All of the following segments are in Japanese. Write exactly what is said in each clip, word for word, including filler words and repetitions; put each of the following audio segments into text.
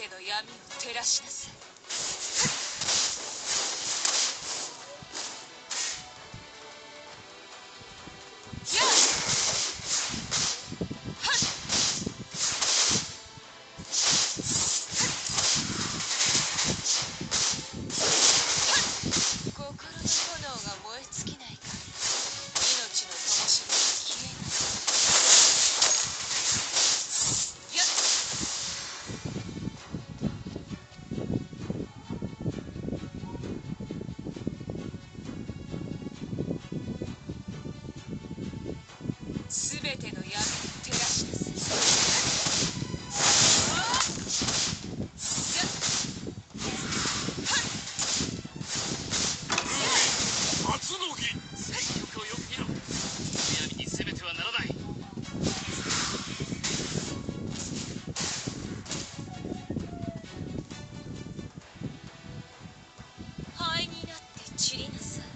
ての闇を照らしなさい。全ての闇を照らしなさい。 初の儀、戦局をよく見ろ。闇に攻めてはならない。 灰になって散りなさい。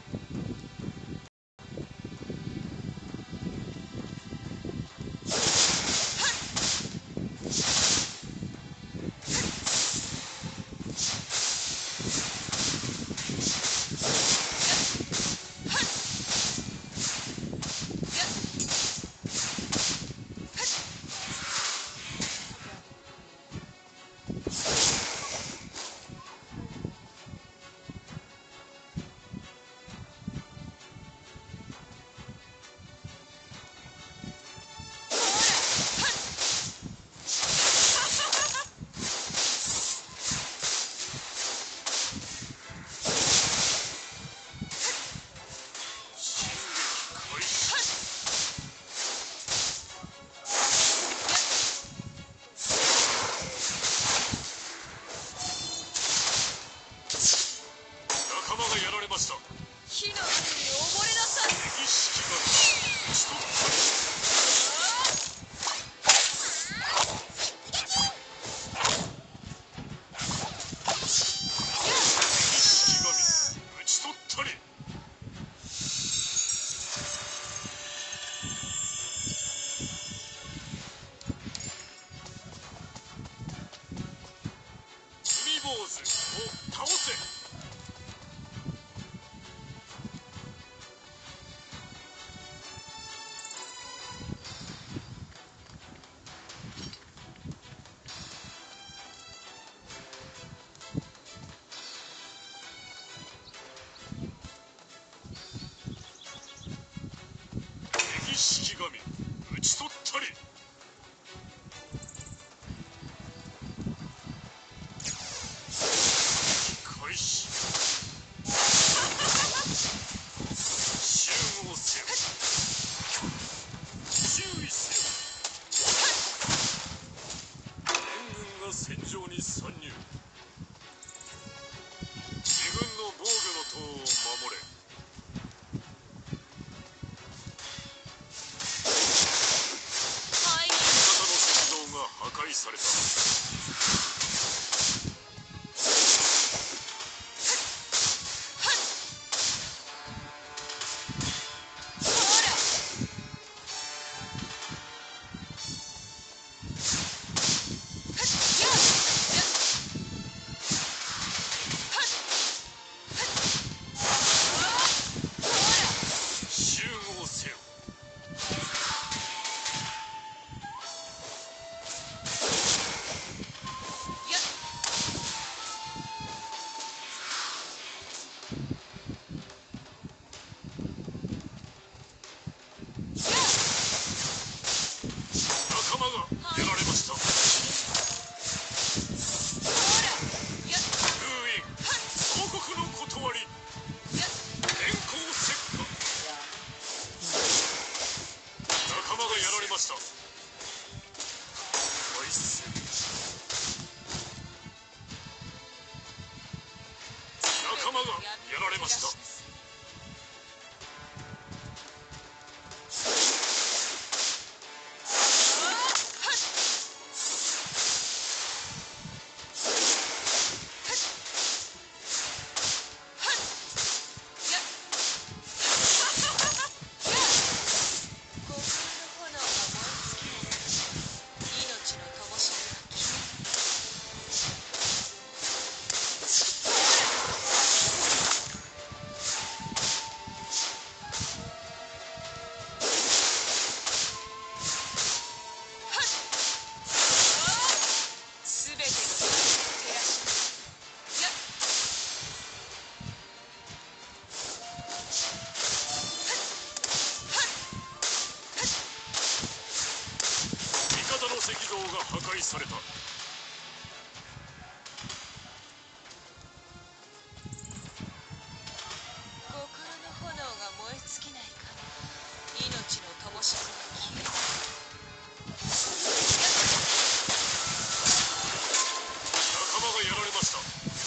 火の海に溺れなさい。 意識が打ち取ったり。意識が打ち取ったり。海坊主を倒せ。式神打ち取ったり。開始。集合せよ。注意せよ。援軍が戦場に参入。自軍の防御の塔を守れ。破壊された。集合せよ。仲間がやられました。封印、王国の断り、電光石火。仲間がやられました。敗戦。仲間がやられました。 壊された。 心の炎が燃え尽きないか命の灯火が消えない。 仲間がやられました。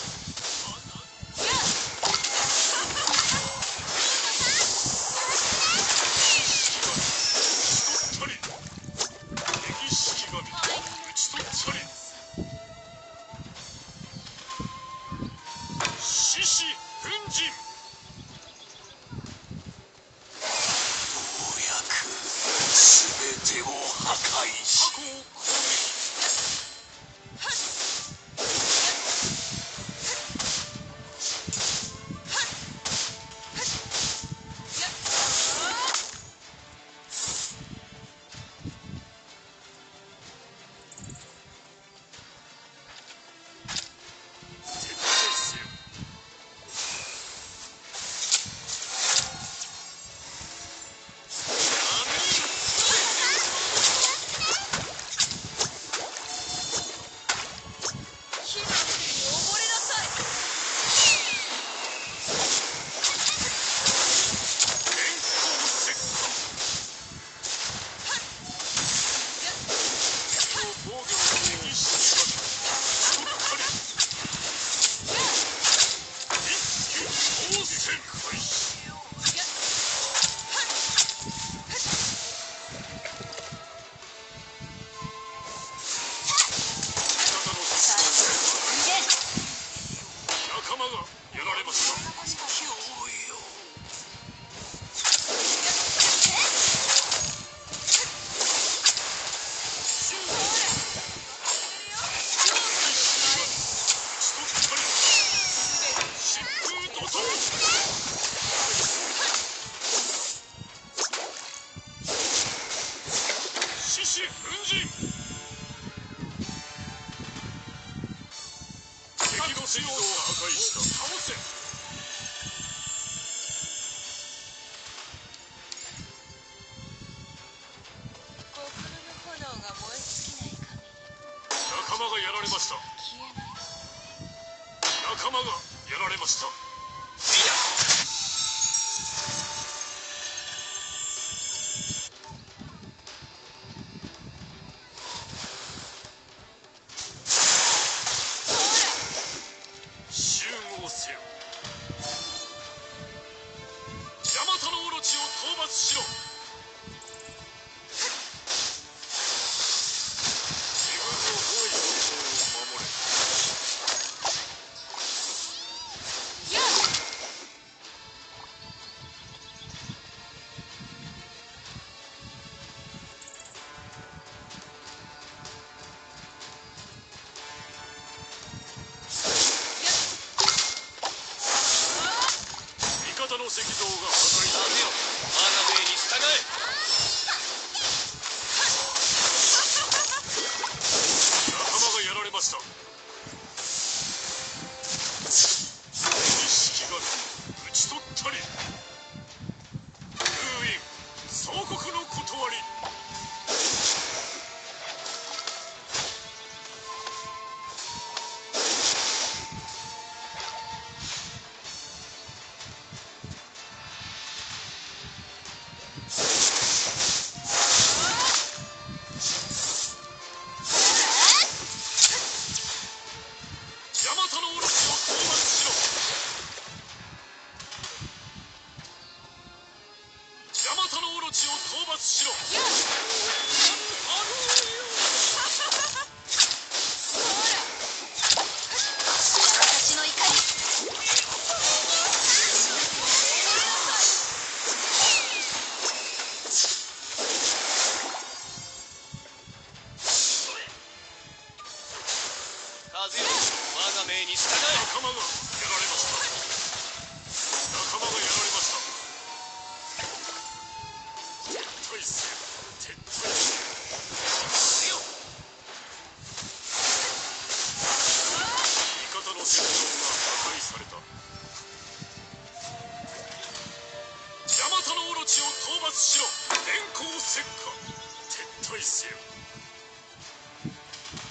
水道を破壊した。倒せ。 心の炎が燃え尽きない限り仲間がやられました。 消えない。 仲間がやられました。石像が破壊された。我が命に従え。仲間がやられました。意識が討ち取ったり。封印総国の断り。仲間がやられました。仲間がやられました。撤退せよ。撤退せよ。味方の戦場が破壊された。ヤマタのオロチを討伐しろ。電光石火。撤退せよ。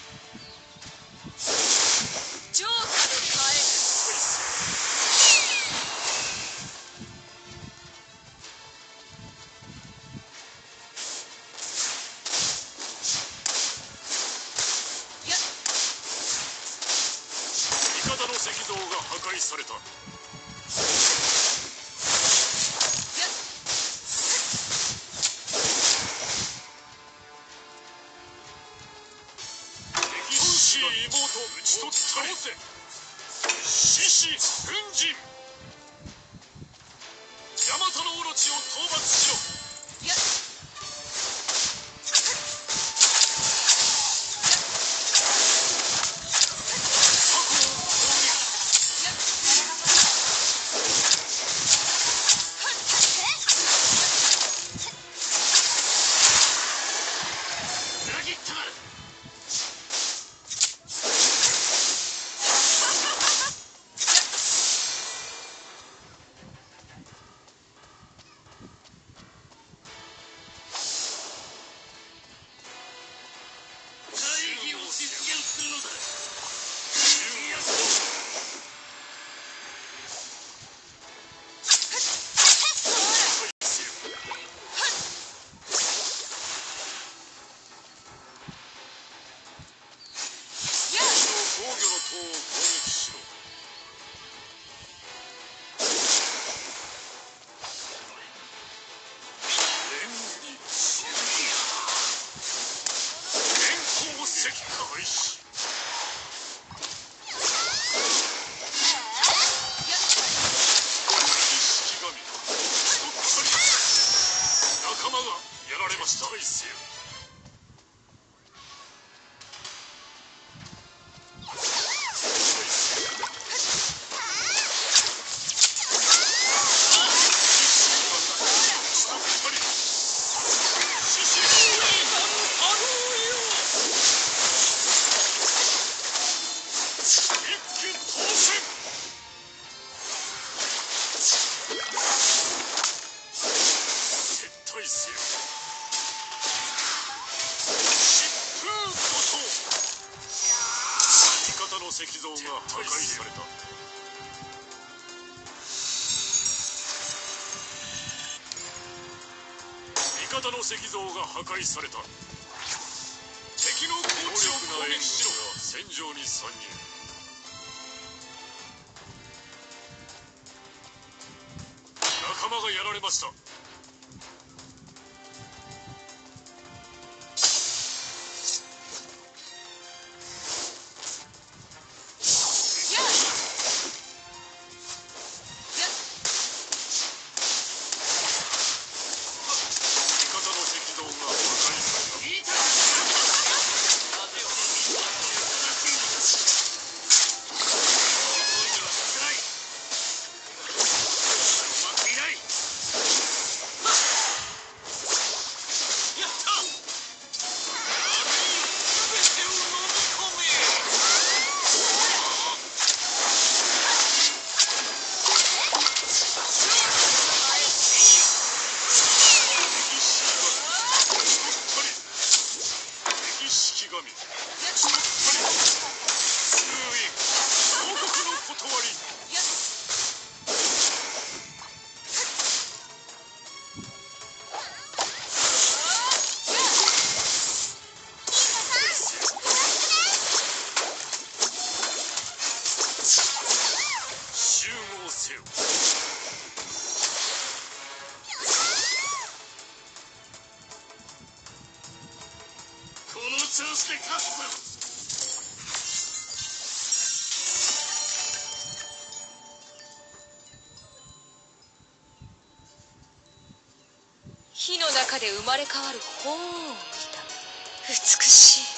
一つ倒せ。獅子奮陣。ヤマタのオロチを討伐しろ。 やっ実現するのだ。防御の塔を攻撃しろ。連行石開始。仲間がやられました。大勢石像が破壊された。味方の石像が破壊された。敵の高地を攻撃しろ。戦場に参入。仲間がやられました。調子で勝つぞ。 火の中で生まれ変わる鳳凰を見た。美しい。